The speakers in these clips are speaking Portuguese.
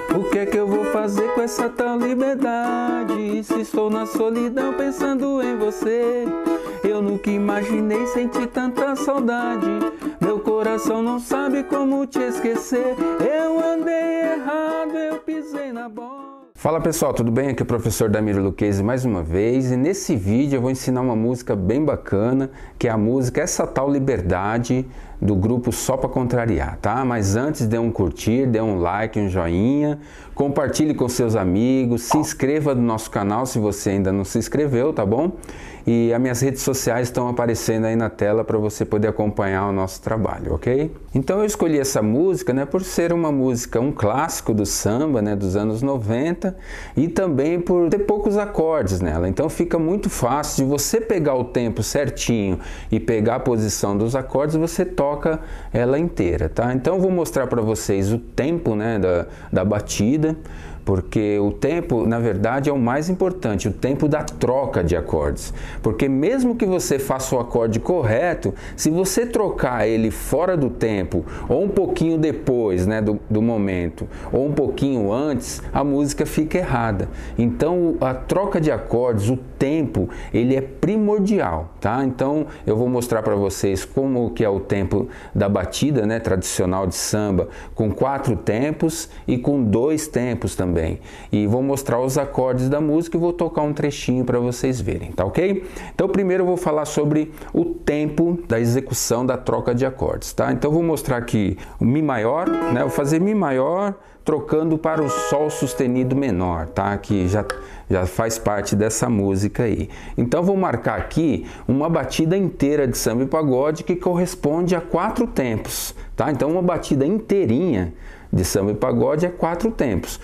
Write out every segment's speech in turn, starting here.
O que é que eu vou fazer com essa tal liberdade? Se estou na solidão pensando em você, eu nunca imaginei sentir tanta saudade. Meu coração não sabe como te esquecer. Eu andei errado, eu pisei na bola. Fala pessoal, tudo bem? Aqui é o professor Damiro Lucchesi mais uma vez, e nesse vídeo eu vou ensinar uma música bem bacana, que é a música Essa Tal Liberdade, do grupo Só Pra Contrariar, tá? Mas antes, dê um curtir, dê um like, um joinha, compartilhe com seus amigos, se inscreva no nosso canal se você ainda não se inscreveu, tá bom? E as minhas redes sociais estão aparecendo aí na tela para você poder acompanhar o nosso trabalho, ok? Então eu escolhi essa música, né, por ser uma música, um clássico do samba, né, dos anos 90, e também por ter poucos acordes nela. Então fica muito fácil de você pegar o tempo certinho e pegar a posição dos acordes, você toca ela inteira, tá? Então eu vou mostrar para vocês o tempo, né, da batida, porque o tempo, na verdade, é o mais importante, o tempo da troca de acordes. Porque mesmo que você faça o acorde correto, se você trocar ele fora do tempo, ou um pouquinho depois, né, do momento, ou um pouquinho antes, a música fica errada. Então, a troca de acordes, o tempo, ele é primordial, tá? Então, eu vou mostrar para vocês como que é o tempo da batida, né, tradicional de samba, com 4 tempos e com 2 tempos também. E vou mostrar os acordes da música e vou tocar um trechinho para vocês verem, tá ok? Então primeiro eu vou falar sobre o tempo da execução da troca de acordes, tá? Então eu vou mostrar aqui o Mi maior, né? Vou fazer Mi maior trocando para o Sol sustenido menor, tá? Que já faz parte dessa música aí. Então vou marcar aqui uma batida inteira de samba e pagode que corresponde a 4 tempos, tá? Então uma batida inteirinha de samba e pagode é 4 tempos.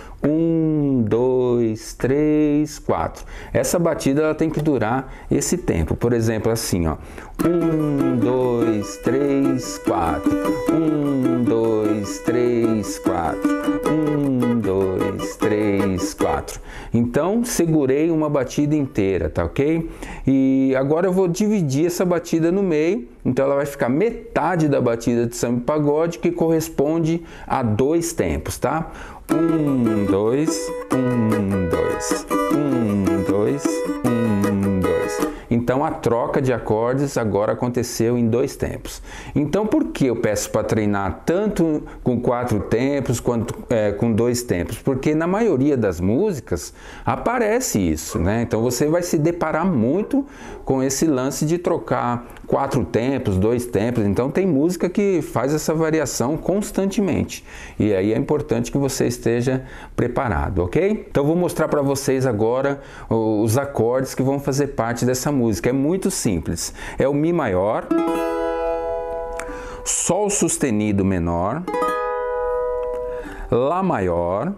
1, 2, 3, 4. Essa batida ela tem que durar esse tempo. Por exemplo, assim, ó. 1, 2, 3, 4. 1, 2, 3, 4. 1, 2, 3, 4. Então, segurei uma batida inteira, tá ok? E agora eu vou dividir essa batida no meio. Então ela vai ficar metade da batida de samba e pagode, que corresponde a 2 tempos, tá? 1, 2, 1, 2, 1, 2, 1, 2. Então a troca de acordes agora aconteceu em 2 tempos. Então por que eu peço para treinar tanto com 4 tempos quanto com 2 tempos? Porque na maioria das músicas aparece isso, né? Então você vai se deparar muito com esse lance de trocar 4 tempos, 2 tempos. Então tem música que faz essa variação constantemente. E aí é importante que você esteja preparado, ok? Então vou mostrar para vocês agora os acordes que vão fazer parte dessa música. É muito simples. É o Mi maior, Sol sustenido menor, Lá maior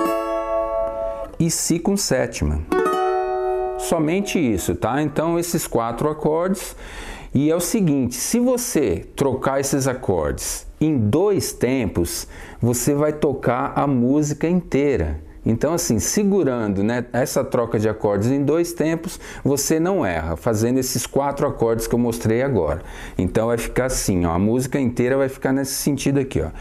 e Si com sétima. Somente isso, tá? Então esses 4 acordes. E é o seguinte, se você trocar esses acordes em 2 tempos, você vai tocar a música inteira. Então assim, segurando, né, essa troca de acordes em 2 tempos, você não erra, fazendo esses 4 acordes que eu mostrei agora. Então vai ficar assim, ó, a música inteira vai ficar nesse sentido aqui, ó.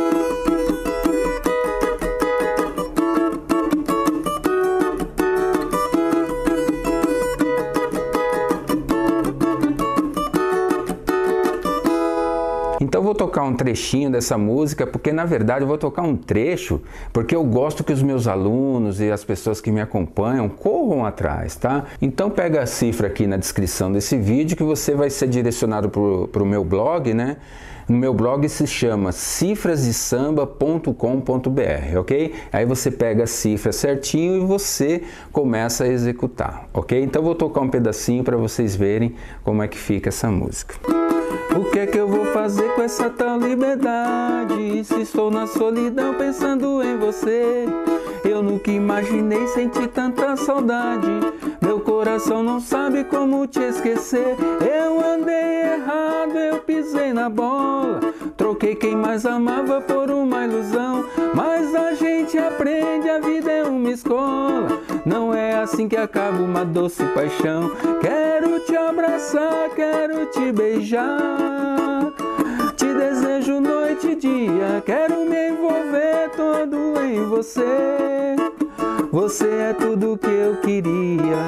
Então eu vou tocar um trechinho dessa música, porque na verdade eu vou tocar um trecho, porque eu gosto que os meus alunos e as pessoas que me acompanham corram atrás, tá? Então pega a cifra aqui na descrição desse vídeo que você vai ser direcionado para o meu blog, né? No meu blog se chama cifrasdesamba.com.br, ok? Aí você pega a cifra certinho e você começa a executar, ok? Então eu vou tocar um pedacinho para vocês verem como é que fica essa música. O que é que eu vou fazer com essa tal liberdade? Se estou na solidão pensando em você, eu nunca imaginei sentir tanta saudade. Meu coração não sabe como te esquecer. Eu andei errado, eu pisei na bola. Troquei quem mais amava por uma ilusão. Mas a gente aprende, a vida é uma escola. Não é assim que acaba uma doce paixão. Quero te abraçar, quero te beijar, te te desejo noite e dia, quero me envolver todo em você. Você é tudo que eu queria.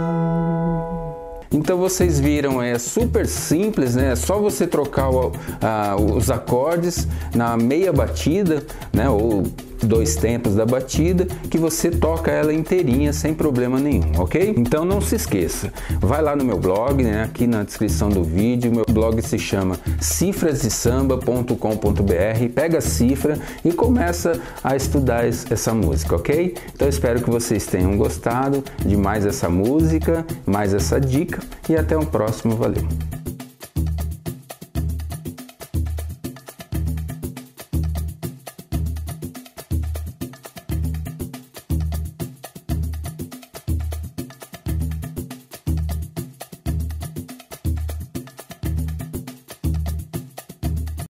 Então vocês viram, é super simples, né? É só você trocar os acordes na meia batida, né? Ou 2 tempos da batida, que você toca ela inteirinha sem problema nenhum, ok? Então não se esqueça, vai lá no meu blog, né? Aqui na descrição do vídeo, meu blog se chama cifrasdesamba.com.br, pega a cifra e começa a estudar essa música, ok? Então espero que vocês tenham gostado de mais essa música, mais essa dica e até o próximo, valeu!